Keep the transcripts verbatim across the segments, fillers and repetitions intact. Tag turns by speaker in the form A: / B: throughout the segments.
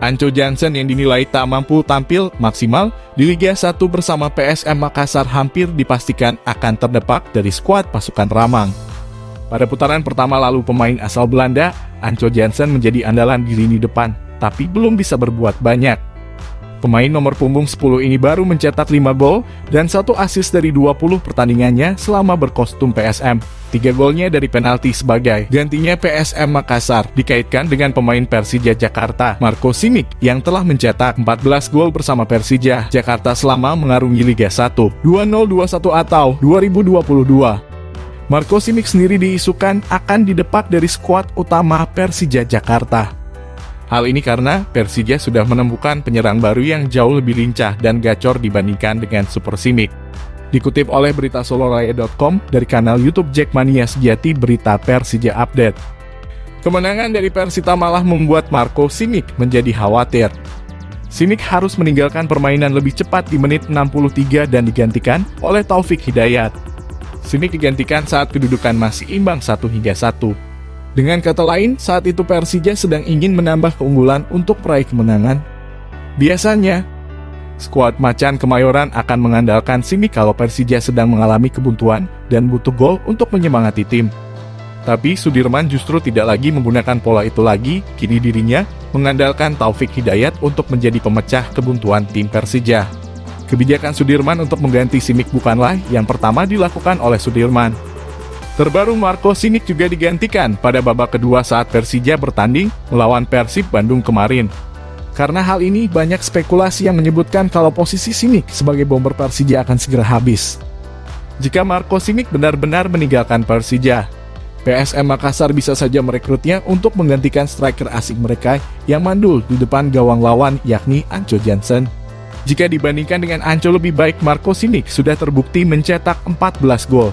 A: Anco Jansen yang dinilai tak mampu tampil maksimal di Liga satu bersama P S M Makassar hampir dipastikan akan terdepak dari skuad pasukan Ramang. Pada putaran pertama lalu pemain asal Belanda, Anco Jansen menjadi andalan di lini depan, tapi belum bisa berbuat banyak. Pemain nomor punggung sepuluh ini baru mencetak lima gol dan satu assist dari dua puluh pertandingannya selama berkostum P S M. Tiga golnya dari penalti sebagai gantinya P S M Makassar dikaitkan dengan pemain Persija Jakarta, Marco Simic, yang telah mencetak empat belas gol bersama Persija Jakarta selama mengarungi Liga satu dua ribu dua puluh satu atau dua ribu dua puluh dua. Marco Simic sendiri diisukan akan didepak dari skuad utama Persija Jakarta. Hal ini karena Persija sudah menemukan penyerang baru yang jauh lebih lincah dan gacor dibandingkan dengan Super Simic. Dikutip oleh berita soloraya titik com dari kanal YouTube Jackmania Sejati Berita Persija Update. Kemenangan dari Persita malah membuat Marco Simic menjadi khawatir. Simic harus meninggalkan permainan lebih cepat di menit enam puluh tiga dan digantikan oleh Taufik Hidayat. Simic digantikan saat kedudukan masih imbang satu hingga satu. Dengan kata lain, saat itu Persija sedang ingin menambah keunggulan untuk meraih kemenangan. Biasanya, skuad Macan Kemayoran akan mengandalkan Simic kalau Persija sedang mengalami kebuntuan dan butuh gol untuk menyemangati tim. Tapi Sudirman justru tidak lagi menggunakan pola itu lagi, kini dirinya mengandalkan Taufik Hidayat untuk menjadi pemecah kebuntuan tim Persija. Kebijakan Sudirman untuk mengganti Simic bukanlah yang pertama dilakukan oleh Sudirman. Terbaru Marco Simic juga digantikan pada babak kedua saat Persija bertanding melawan Persib Bandung kemarin. Karena hal ini, banyak spekulasi yang menyebutkan kalau posisi Simic sebagai bomber Persija akan segera habis. Jika Marco Simic benar-benar meninggalkan Persija, P S M Makassar bisa saja merekrutnya untuk menggantikan striker asing mereka yang mandul di depan gawang lawan, yakni Anco Jansen. Jika dibandingkan dengan Anco, lebih baik Marco Simic sudah terbukti mencetak empat belas gol.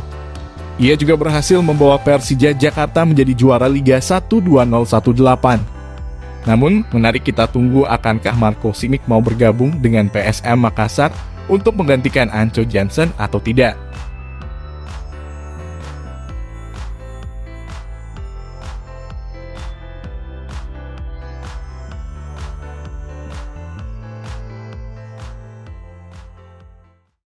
A: Ia juga berhasil membawa Persija Jakarta menjadi juara Liga satu dua ribu delapan belas. Namun, menarik kita tunggu akankah Marco Simic mau bergabung dengan P S M Makassar untuk menggantikan Anco Jansen atau tidak.